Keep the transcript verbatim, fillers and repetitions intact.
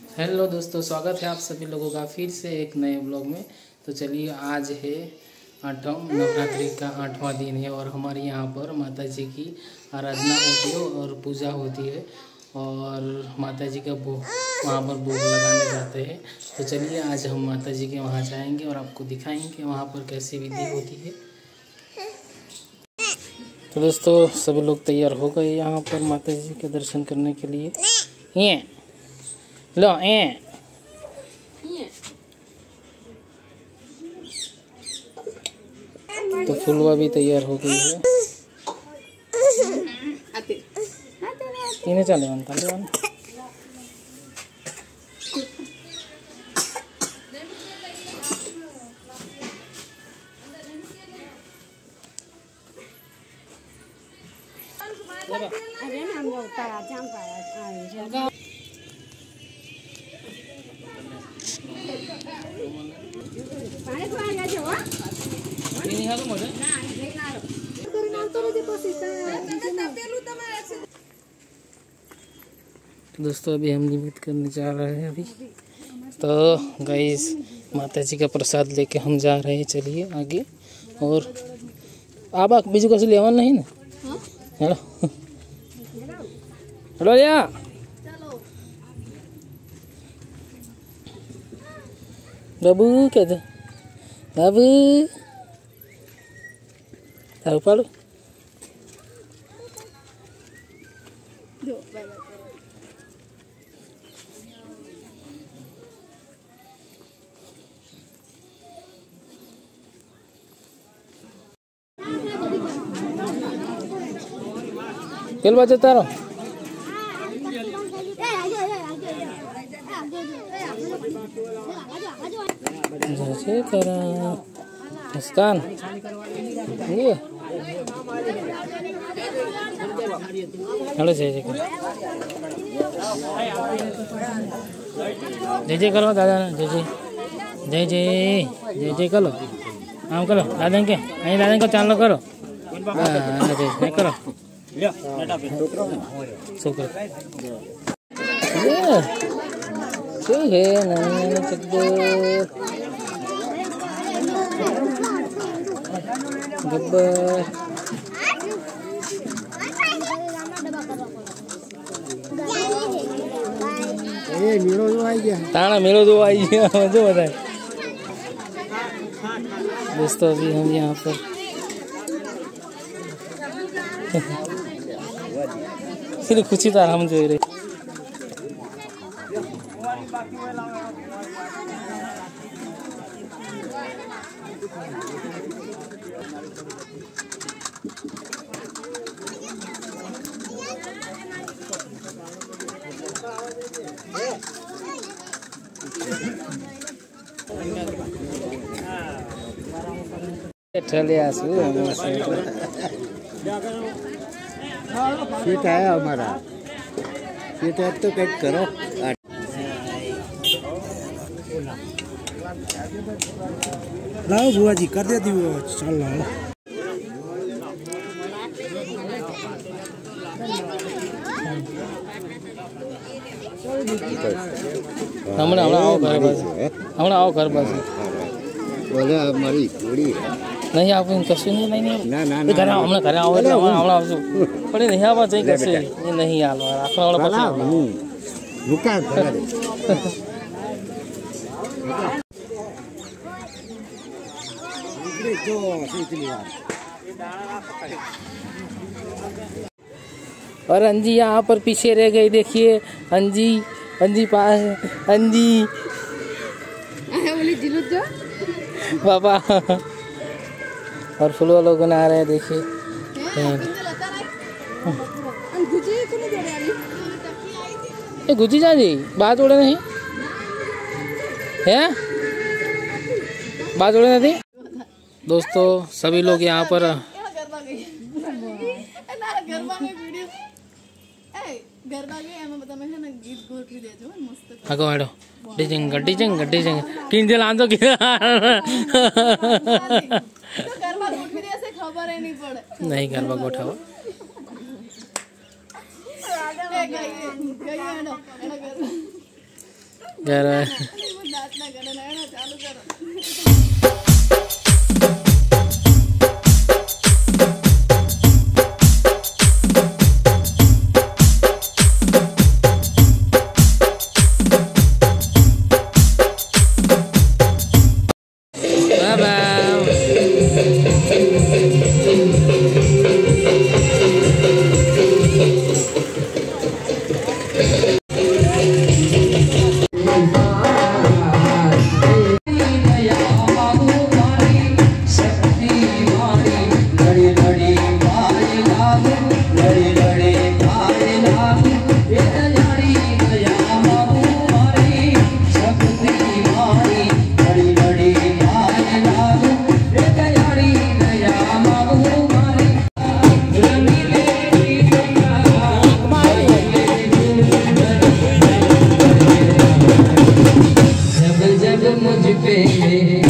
Hello दोस्तों, स्वागत है आप सभी लोगों का फिर से एक नए ब्लॉग में। तो चलिए, आज है आठवां नवरात्रि का आठवां दिन है और हमारे यहाँ पर माता जी की आराधना होती है और पूजा होती है और माता जी का भोग वहाँ पर भोग लगाने जाते हैं। तो चलिए, आज हम माता जी के वहाँ जाएंगे और आपको दिखाएंगे वहाँ पर कैसी विधि होती है। तो दोस्तों, सभी लोग तैयार हो गए यहाँ पर माता जी के दर्शन करने के लिए। ये लो ए तो फुलवा भी तैयार हो गई है। तीन चले वन ताले वन अरे ना हम लोग तारा जाम पाया पानी को आ गया जो ini halo mode ना नहीं ना करी नाम तो दे दोस्तों, अभी हम निमित करने जा रहे हैं। अभी तो गाइस, माता जी का प्रसाद लेके हम जा रहे हैं। चलिए आगे। और आबा बीजू कैसे लेवन नहीं ना। हेलो हेलो या बाबू कहते बाबू ताऊ पालो केल बाजे तारो जैसे करा मुस्कान ये हेलो जय जय जय जय करो दादा जय जय जय जय जय जय करो आम करो दादा के कहीं दादा को चालो करो जय करो शुक्र ये है नन्हे चक्कर गब्बर ए मेलो जो आई गया ताना मेलो जो आई गया जो बताए दोस्तों। अभी हम यहाँ पर सिर्फ खुशी तार हम जो रहे चले आसू सीट आया हमारा सीट है तो कट करो लाओ बुआ जी कर देती वो चल लाओ हमने हमने आओ घर बस हमने आओ घर बस बोले हमारी पूरी नहीं आप कશું नहीं नहीं ना ना ना घर हमने घर आओ એટલે હમણાં આવશું પણ નહીં આવવા જઈ કશે એ નહીં હાલવા આખો હમણાં પછી रुका करा दे जो सीट लिया और अंजी यहाँ पर पीछे रह गई। देखिए अंजी अंजी पास अंजी बोली जिलुत जो पापा और फुलवा लोग आ रहे हैं। देखिए ये गुजी जा जी बात उड़े नहीं है बात उड़े नहीं। दोस्तों, सभी लोग यहाँ पर आगो आड़ो डिजंग डिजंग डिजंग किन दिल आंदो कि नहीं गरबा गोठाओ घर जब जब मुझ पे